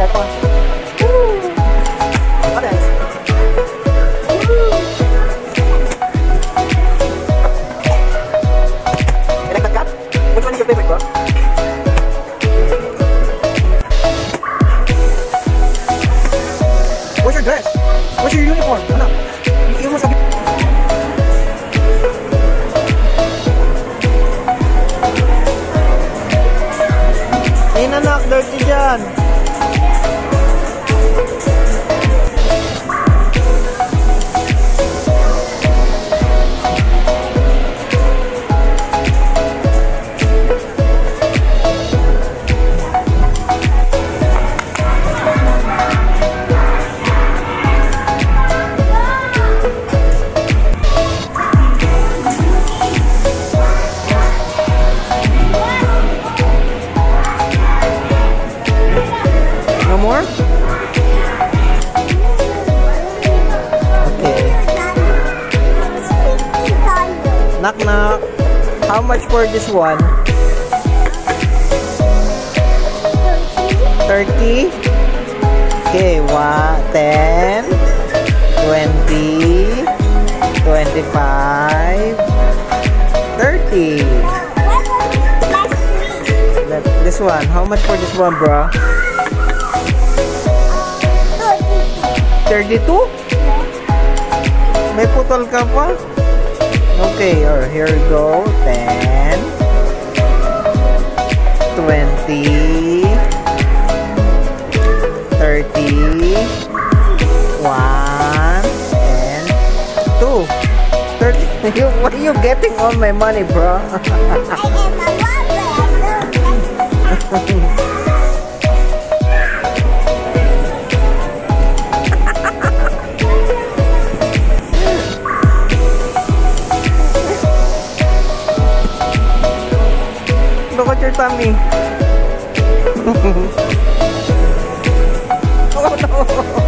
one. Woo! What else? Woo! You like that cat? Which one is your favorite, bro? Where's your dress? Where's your uniform? Ano? You must have... Ayun anak, dirty dyan. More? Okay. Knock knock. How much for this one? 30? Okay, 10, 20, 25, 30. This one. How much for this one, bro? 32? May putol ka pa? Okay, here we go. 10, 20, 30, 1, and 2. 30. What are you getting all my money, bro? Look at your tummy. Oh no.